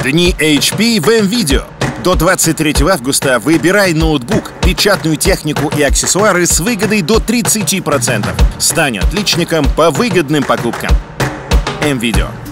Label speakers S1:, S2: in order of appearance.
S1: Дни HP в M-Video. До 23 августа выбирай ноутбук, печатную технику и аксессуары с выгодой до 30%. Стань отличником по выгодным покупкам. M-Video.